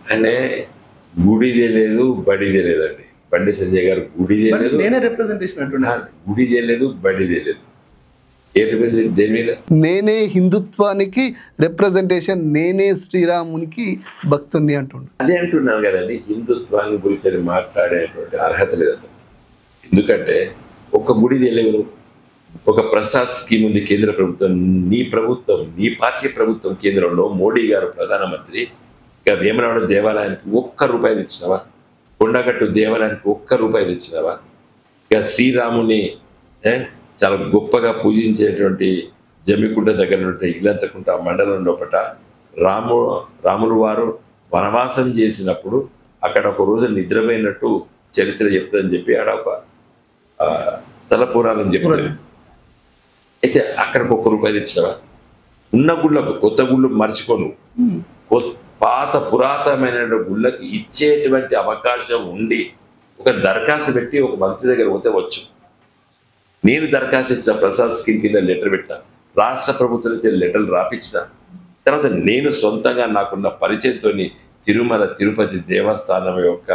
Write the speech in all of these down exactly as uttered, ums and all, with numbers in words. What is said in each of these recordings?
అంటే గుడిదే లేదు బడిదే లేదండి. బండి సంజయ్ గారు గుడిదే బట్ లేదు, నేనే రిప్రజెంటేషన్ అంటున్నా. గుడిదే లేదు బడిదే లేదు. ఏ రిప్రజెంట్ దేని మీద? నేనే హిందుత్వానికి రిప్రజెంటేషన్, నేనే శ్రీరామునికి భక్తుని అంటుండు. అదే అంటున్నాను కదండి, హిందుత్వాన్ని గురించి అని మాట్లాడేటువంటి అర్హత లేదు అతను. ఎందుకంటే ఒక గుడి తెలియదు, ఒక ప్రసాద్ స్కీమ్ ఉంది కేంద్ర ప్రభుత్వం, నీ ప్రభుత్వం నీ పార్టీ ప్రభుత్వం కేంద్రంలో మోడీ గారు ప్రధానమంత్రి, ఇక వేమనాడు దేవాలయానికి ఒక్క రూపాయి తెచ్చినవా? కొండగట్టు దేవాలయానికి ఒక్క రూపాయి తెచ్చినవా? ఇక శ్రీరాముని చాలా గొప్పగా పూజించేటువంటి జమ్మికుంట దగ్గర నుండి ఇల్లంతకుంట మండలం లోపల రాము రాములు వారు వనవాసం చేసినప్పుడు అక్కడ ఒక రోజు నిద్రపోయినట్టు చరిత్ర చెప్తుందని చెప్పి ఆడ ఒక స్థల పురాణం చెప్తుంది. అయితే అక్కడికి ఒక్క రూపాయి తెచ్చినవా? ఉన్న గుళ్ళకు, కొత్త గుళ్ళు మర్చిపోను, పాత పురాతనమైన గుళ్ళకి ఇచ్చేటువంటి అవకాశం ఉండి ఒక దరఖాస్తు పెట్టి ఒక మంత్రి దగ్గర పోతే వచ్చు. నేను దరఖాస్తు ఇచ్చిన ప్రసాద్ స్కీమ్ కింద లెటర్ పెట్టిన, రాష్ట్ర ప్రభుత్వం నుంచి లెటర్లు రాపించిన తర్వాత నేను సొంతంగా నాకున్న పరిచయంతో తిరుమల తిరుపతి దేవస్థానం యొక్క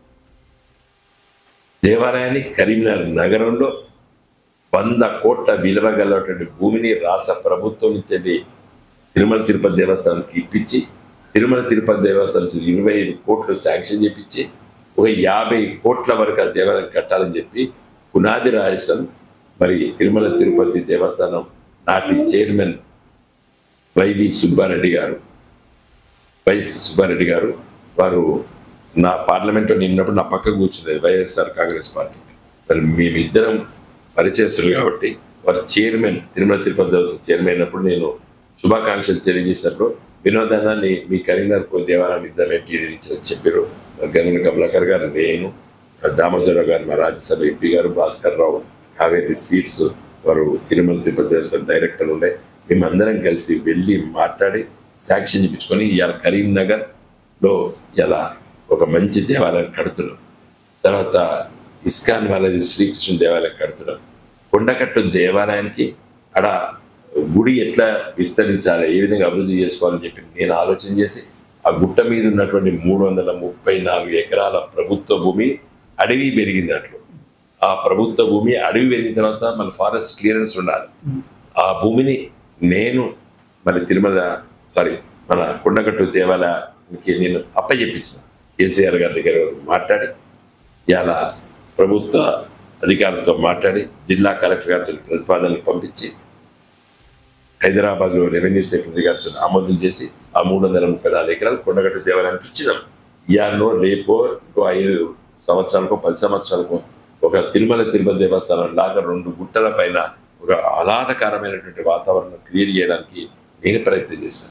దేవాలయాన్ని కరీంనగర్ నగరంలో వంద కోట్ల విలువ గలటువంటి భూమిని రాష్ట్ర ప్రభుత్వం నుంచి తిరుమల తిరుపతి దేవస్థానానికి ఇప్పించి, తిరుమల తిరుపతి దేవస్థానం నుంచి ఇరవై ఐదు కోట్లు శాంక్షన్ చేపించి ఒక యాభై కోట్ల వరకు ఆ దేవాలయం కట్టాలని చెప్పి పునాది రాజేశ్వరం మరి తిరుమల తిరుపతి దేవస్థానం నాటి చైర్మన్ వైవి సుబ్బారెడ్డి గారు వై సుబ్బారెడ్డి గారు వారు నా పార్లమెంట్లో నిన్నప్పుడు నా పక్క కూర్చునేది వైఎస్ఆర్ కాంగ్రెస్ పార్టీ. మరి మేమిద్దరం పరిచయస్తులు కాబట్టి వారు చైర్మన్ తిరుమల తిరుపతి దేవస్థానం చైర్మన్ అయినప్పుడు నేను శుభాకాంక్షలు తెలియజేసినప్పుడు వినోదాన్ని మీ కరీంనగర్ దేవాలయం ఇద్దరు చెప్పారు. గంగుల కమలాకర్ గారు, నేను, దామోదర గారు మా రాజ్యసభ ఎంపీ గారు, భాస్కర్ రావు కావేరి సీట్స్ వారు తిరుమల తిరుపతి దేవస్థానం డైరెక్టర్ ఉండే, మేమందరం కలిసి వెళ్ళి మాట్లాడి శాంక్షన్ చేయించుకొని ఇవాళ కరీంనగర్లో ఇలా ఒక మంచి దేవాలయం కడుతున్నాం. తర్వాత ఇస్కాన్ వాళ్ళది శ్రీకృష్ణ దేవాలయం కడుతున్నాం. కొండకట్టు దేవాలయానికి అక్కడ గుడి ఎట్లా విస్తరించాలి, ఏ విధంగా అభివృద్ధి చేసుకోవాలని చెప్పి నేను ఆలోచన చేసి ఆ గుట్ట మీద ఉన్నటువంటి మూడు వందల ముప్పై నాలుగు ఎకరాల ప్రభుత్వ భూమి అడవి పెరిగింది. దాంట్లో ఆ ప్రభుత్వ భూమి అడవి పెరిగిన తర్వాత మన ఫారెస్ట్ క్లియరెన్స్ ఉండాలి. ఆ భూమిని నేను మరి తిరుమల సారీ మన కొండగట్టు దేవాలయానికి నేను అప్పచెప్పించిన కేసీఆర్ గారి దగ్గర మాట్లాడి ఇలా ప్రభుత్వ అధికారులతో మాట్లాడి జిల్లా కలెక్టర్ గారితో ప్రతిపాదనలు పంపించి హైదరాబాద్లో రెవెన్యూ సెక్రటరీ గారితో ఆమోదం చేసి ఆ మూడు వందల ముప్పై నాలుగు ఎకరాలు కొండగట్టు దేవాలయానికి ఇచ్చినాం. ఇయాలో రేపో ఇంకో ఐదు సంవత్సరాలకో పది సంవత్సరాలకో ఒక తిరుమల తిరుపతి దేవస్థానం లాగా రెండు గుట్టల పైన ఒక ఆహ్లాదకరమైనటువంటి వాతావరణం క్రియేట్ చేయడానికి నేను ప్రయత్నం చేశాను.